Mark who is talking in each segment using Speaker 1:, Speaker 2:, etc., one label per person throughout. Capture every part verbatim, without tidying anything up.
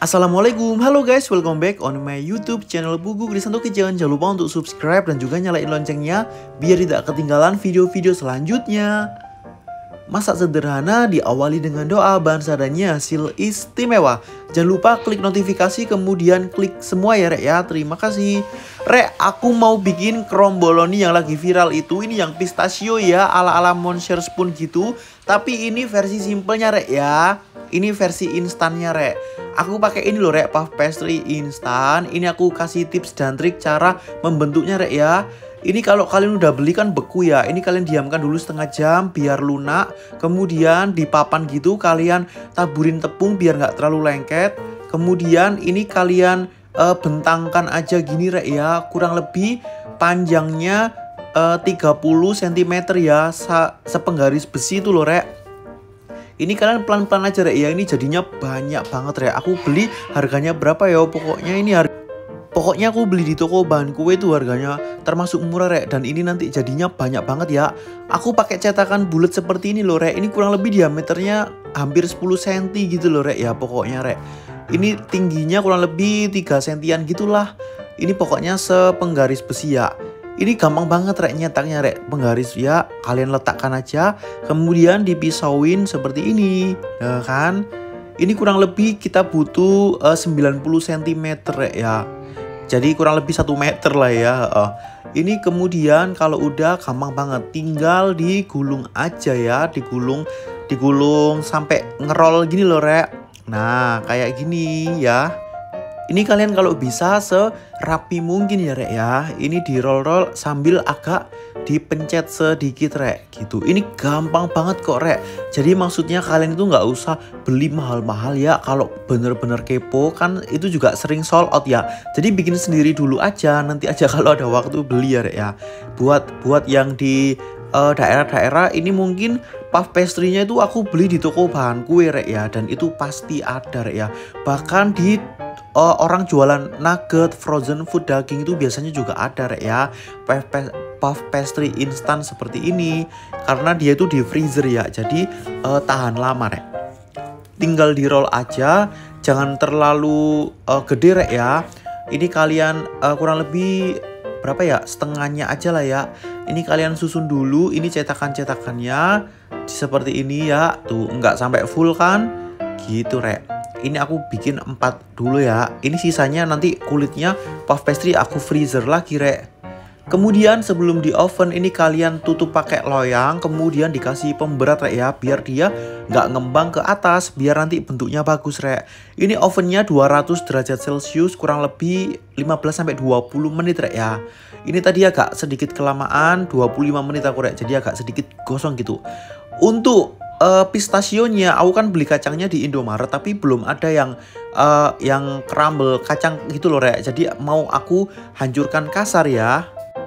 Speaker 1: Assalamualaikum, halo guys, welcome back on my YouTube channel Pugu Krisanto. Jangan jangan lupa untuk subscribe dan juga nyalain loncengnya biar tidak ketinggalan video-video selanjutnya. Masak sederhana diawali dengan doa, bahan seadanya, hasil istimewa. Jangan lupa klik notifikasi kemudian klik semua ya Rek ya. Terima kasih. Rek, aku mau bikin kromboloni yang lagi viral itu. Ini yang pistachio ya, ala-ala Monster Spoon gitu. Tapi ini versi simpelnya Rek ya. Ini versi instannya Rek. Aku pakai ini loh Rek, puff pastry instan. Ini aku kasih tips dan trik cara membentuknya Rek ya. Ini kalau kalian udah beli kan beku ya. Ini kalian diamkan dulu setengah jam biar lunak. Kemudian di papan gitu kalian taburin tepung biar nggak terlalu lengket. Kemudian ini kalian uh, bentangkan aja gini Rek ya. Kurang lebih panjangnya uh, tiga puluh sentimeter ya. Sepenggaris besi itu loh Rek. Ini kalian pelan-pelan aja Rek ya. Ini jadinya banyak banget Rek. Aku beli harganya berapa ya? Pokoknya ini harga Pokoknya aku beli di toko bahan kue itu harganya termasuk murah Rek. Dan ini nanti jadinya banyak banget ya. Aku pakai cetakan bulat seperti ini loh Rek. Ini kurang lebih diameternya hampir sepuluh sentimeter gitu loh Rek ya. Pokoknya Rek, ini tingginya kurang lebih tiga sentian gitulah. Ini pokoknya sepenggaris besi ya. Ini gampang banget Rek nyetaknya Rek. Penggaris ya kalian letakkan aja. Kemudian dipisauin seperti ini ya kan. Ini kurang lebih kita butuh uh, sembilan puluh sentimeter Rek ya. Jadi kurang lebih satu meter lah ya. uh, Ini kemudian kalau udah gampang banget, tinggal digulung aja ya. Digulung Digulung sampai ngerol gini loh Rek. Nah kayak gini ya. Ini kalian kalau bisa serapi mungkin ya Rek ya. Ini di roll-roll sambil agak dipencet sedikit Rek gitu. Ini gampang banget kok Rek. Jadi maksudnya kalian itu nggak usah beli mahal-mahal ya. Kalau bener-bener kepo kan itu juga sering sold out ya. Jadi bikin sendiri dulu aja. Nanti aja kalau ada waktu beli ya Rek ya. Buat buat yang di daerah-daerah uh, ini mungkin puff pastry-nya itu aku beli di toko bahan kue Rek ya. Dan itu pasti ada Rek ya. Bahkan di Uh, orang jualan nugget, frozen food daging itu biasanya juga ada Rek ya. Puff, puff pastry instan seperti ini. Karena dia itu di freezer ya. Jadi uh, tahan lama Rek. Tinggal di roll aja. Jangan terlalu uh, gede Rek ya. Ini kalian uh, kurang lebih berapa ya? Setengahnya aja lah ya. Ini kalian susun dulu. Ini cetakan-cetakannya seperti ini ya. Tuh nggak sampai full kan. Gitu Rek. Ini aku bikin empat dulu ya. Ini sisanya nanti kulitnya puff pastry aku freezer lagi Rek. Kemudian sebelum di oven ini kalian tutup pakai loyang. Kemudian dikasih pemberat Rek ya. Biar dia nggak ngembang ke atas. Biar nanti bentuknya bagus Rek. Ini ovennya dua ratus derajat celcius. Kurang lebih lima belas sampai dua puluh menit Rek ya. Ini tadi agak sedikit kelamaan. dua puluh lima menit aku Rek. Jadi agak sedikit gosong gitu. Untuk Uh, pistachionya aku kan beli kacangnya di Indomaret tapi belum ada yang uh, yang crumble kacang gitu loh Rek. Jadi mau aku hancurkan kasar ya.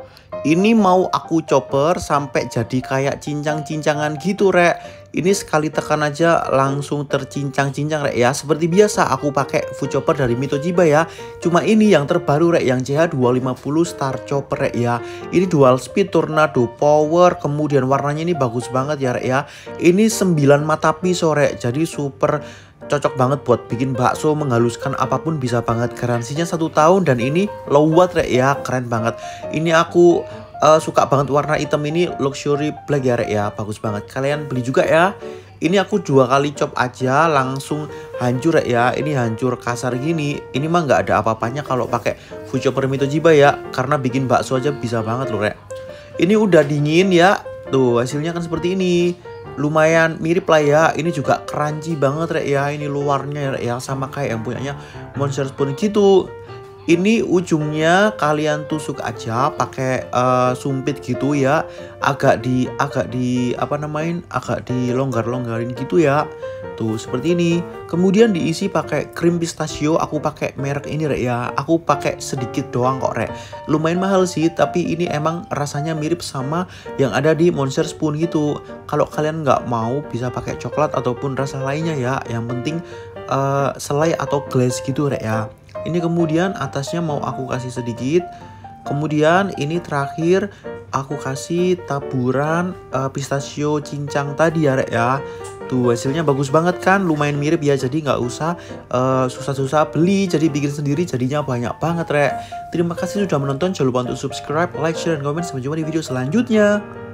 Speaker 1: Ini mau aku chopper sampai jadi kayak cincang-cincangan gitu Rek. Ini sekali tekan aja langsung tercincang-cincang Rek ya. Seperti biasa aku pakai food chopper dari Mitojiba ya. Cuma ini yang terbaru Rek, yang C H dua lima nol Star Chopper Rek ya. Ini dual speed tornado power. Kemudian warnanya ini bagus banget ya Rek ya. Ini sembilan mata pisau Rek. Jadi super cocok banget buat bikin bakso, menghaluskan apapun bisa banget. Garansinya satu tahun dan ini low watt Rek ya. Keren banget. Ini aku Uh, suka banget warna hitam ini, luxury black ya Rek ya. Bagus banget, kalian beli juga ya. Ini aku dua kali chop aja langsung hancur Rek ya. Ini hancur kasar gini. Ini mah nggak ada apa-apanya kalau pakai food chopper Mitojiba ya. Karena bikin bakso aja bisa banget loh Rek. Ini udah dingin ya. Tuh hasilnya kan seperti ini. Lumayan mirip lah ya. Ini juga crunchy banget Rek ya. Ini luarnya Rek ya, sama kayak yang punyanya Monster Spoon gitu. Ini ujungnya kalian tusuk aja pakai uh, sumpit gitu ya. Agak di agak di apa namain? Agak dilonggar-longgarin gitu ya. Tuh seperti ini. Kemudian diisi pakai krim pistachio. Aku pakai merek ini Rek ya. Aku pakai sedikit doang kok Rek. Lumayan mahal sih, tapi ini emang rasanya mirip sama yang ada di Monster Spoon gitu. Kalau kalian nggak mau bisa pakai coklat ataupun rasa lainnya ya. Yang penting uh, selai atau glaze gitu Rek ya. Ini kemudian atasnya mau aku kasih sedikit. Kemudian ini terakhir aku kasih taburan uh, pistachio cincang tadi ya Rek ya. Tuh hasilnya bagus banget kan, lumayan mirip ya, jadi nggak usah uh, susah-susah beli, jadi bikin sendiri jadinya banyak banget rek. Terima kasih sudah menonton, jangan lupa untuk subscribe, like, share, dan komen. Sampai jumpa di video selanjutnya.